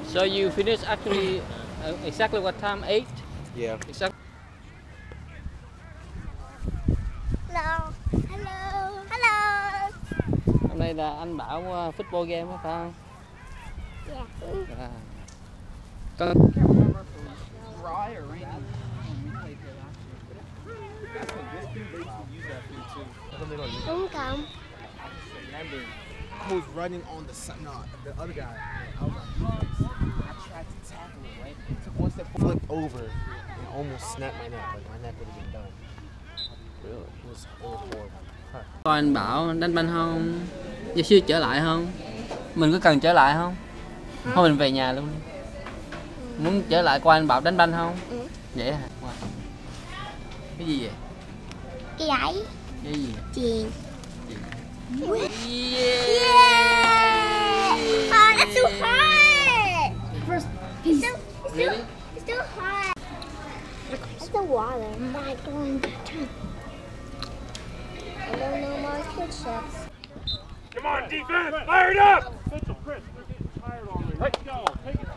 So you finished actually exactly what time? 8? Yeah. Exactly. Hello. Hello. Hello. Hôm nay là anh Bảo football game phải không? Yeah. À. Con Dry or rainy? We played here last year. That's what this dude, they used to use that food too. Không cầm. Remember, I was running on the side. No, the other guy. I was on defense. I tried to tackle him, right? Took one step, flipped over, and almost snapped my neck. Like my neck would have been done. Really? It was horrible. coi anh Bảo đánh banh không? Giờ xưa trở lại không? Mình có cần trở lại không? Thôi mình về nhà luôn đi. Muốn trở lại coi anh Bảo đánh banh không? Ừ. Vậy hả? Wow. Cái gì vậy? Cái giấy. Cái gì? Chuyền. Yeah! Oh, that's too hard. First, Really? it's too hard. It's the water. My God. I don't know my footsteps. Come on, defense! Fire it up! Mitchell, Chris, you're getting tired already. Let's go. Take it